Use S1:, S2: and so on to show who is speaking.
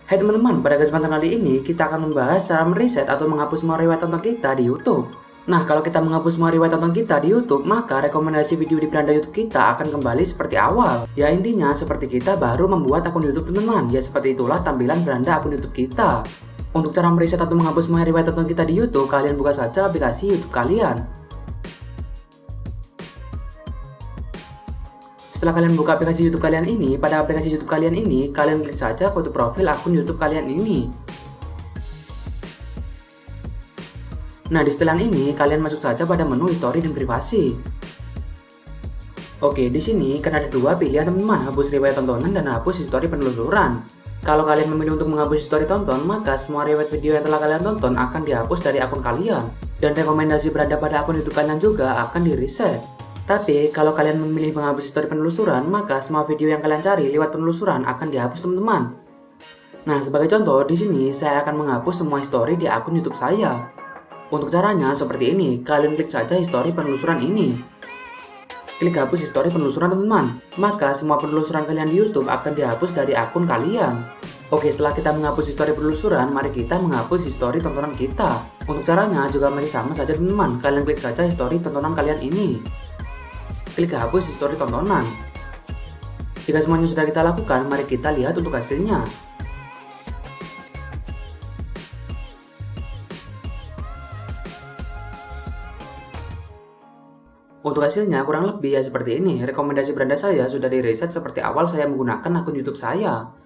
S1: Hai teman-teman, pada kesempatan kali ini kita akan membahas cara mereset atau menghapus semua riwayat tonton kita di YouTube. Nah, kalau kita menghapus semua riwayat tonton kita di YouTube, maka rekomendasi video di beranda YouTube kita akan kembali seperti awal. Ya intinya seperti kita baru membuat akun YouTube teman-teman. Ya seperti itulah tampilan beranda akun YouTube kita. Untuk cara mereset atau menghapus semua riwayat tonton kita di YouTube, kalian buka saja aplikasi YouTube kalian. Setelah kalian buka aplikasi YouTube kalian ini, pada aplikasi YouTube kalian ini, kalian klik saja foto profil akun YouTube kalian ini. Nah, di setelan ini, kalian masuk saja pada menu history dan privasi. Oke, di sini kan ada dua pilihan teman-teman, hapus riwayat tontonan dan hapus history penelusuran. Kalau kalian memilih untuk menghapus history tonton, maka semua riwayat video yang telah kalian tonton akan dihapus dari akun kalian. Dan rekomendasi berada pada akun YouTube kalian juga akan di-reset. Tapi, kalau kalian memilih menghapus history penelusuran, maka semua video yang kalian cari lewat penelusuran akan dihapus teman-teman. Nah, sebagai contoh, di sini saya akan menghapus semua history di akun YouTube saya. Untuk caranya seperti ini, kalian klik saja history penelusuran ini. Klik hapus history penelusuran teman-teman, maka semua penelusuran kalian di YouTube akan dihapus dari akun kalian. Oke, setelah kita menghapus history penelusuran, mari kita menghapus history tontonan kita. Untuk caranya juga masih sama saja teman-teman, kalian klik saja history tontonan kalian ini. Klik hapus history tontonan. Jika semuanya sudah kita lakukan, mari kita lihat untuk hasilnya. Untuk hasilnya kurang lebih ya seperti ini. Rekomendasi beranda saya sudah di reset seperti awal saya menggunakan akun YouTube saya.